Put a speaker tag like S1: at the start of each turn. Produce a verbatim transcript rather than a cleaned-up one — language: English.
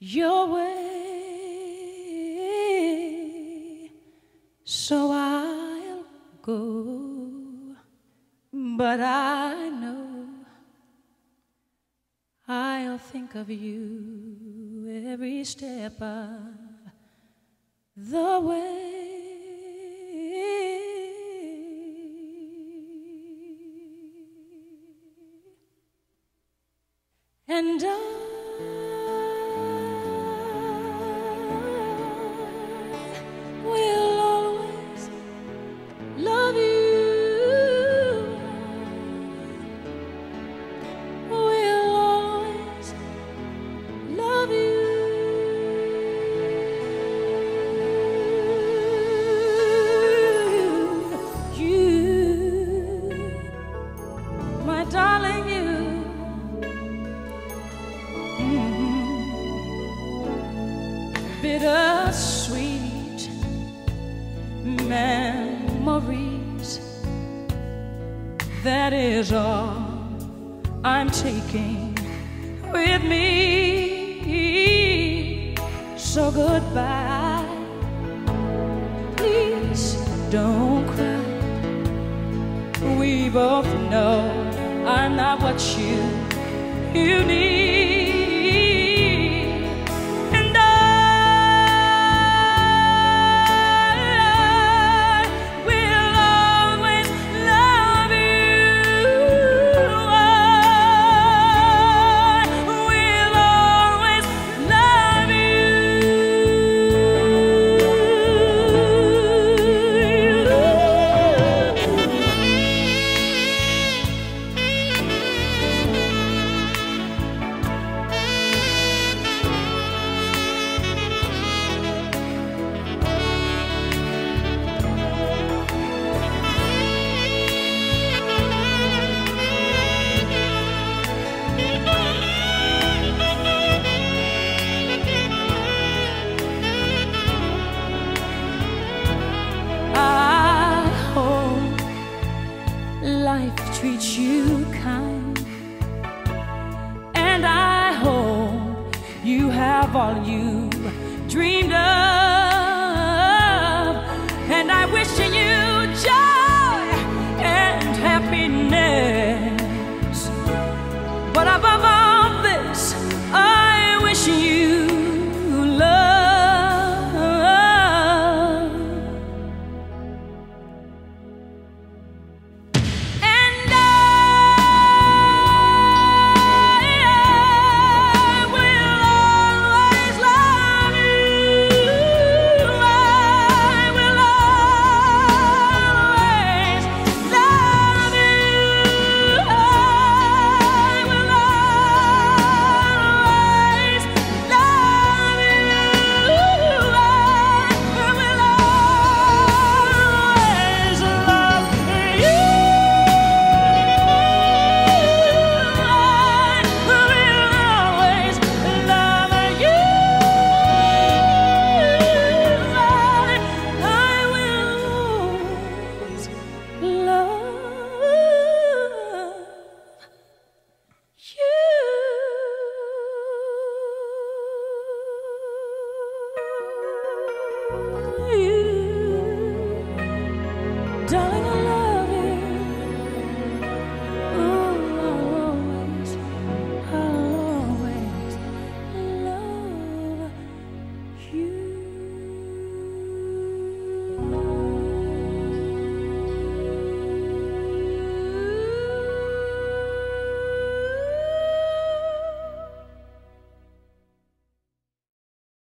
S1: your way. So I'll go, but I know I'll think of you every step of the way. And I will always love you. Will always love you. You, my darling, you. Bittersweet memories, that is all I'm taking with me. So goodbye, please don't cry. We both know I'm not what you, you need. Life treats you kind, and I hope you have all you dreamed of, and I wish you joy and happiness. But above all this, I wish you love.